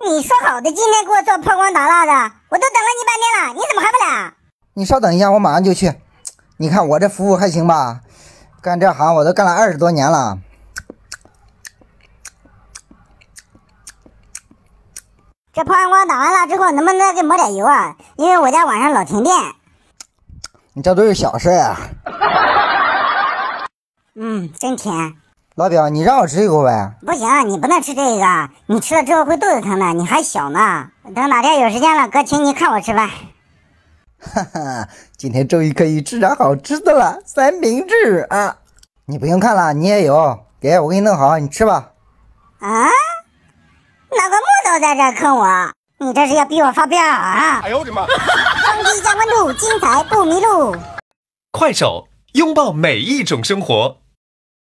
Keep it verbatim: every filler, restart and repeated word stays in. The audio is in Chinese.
你说好的今天给我做破光打蜡的，我都等了你半天了，你怎么还不来？ 你稍等一下，我马上就去。你看我这服务还行吧？干这行我都干了二十多年了。 这破光打完了之后，能不能再给抹点油啊？因为我家晚上老停电。 你这都是小事啊。 嗯，真甜。 老表，你让我吃一口呗。 不行，你不能吃这个，你吃了之后会肚子疼的，你还小呢。等哪天有时间了，哥请你看我吃饭。 哈哈，今天终于可以吃点好吃的了，三明治啊！你不用看了，你也有，给我给你弄好，你吃吧。 啊？哪个木头在这坑我？你这是要逼我发飙啊！ 哎呦我的妈！ 双击加关注，精彩不迷路。 快手，拥抱每一种生活。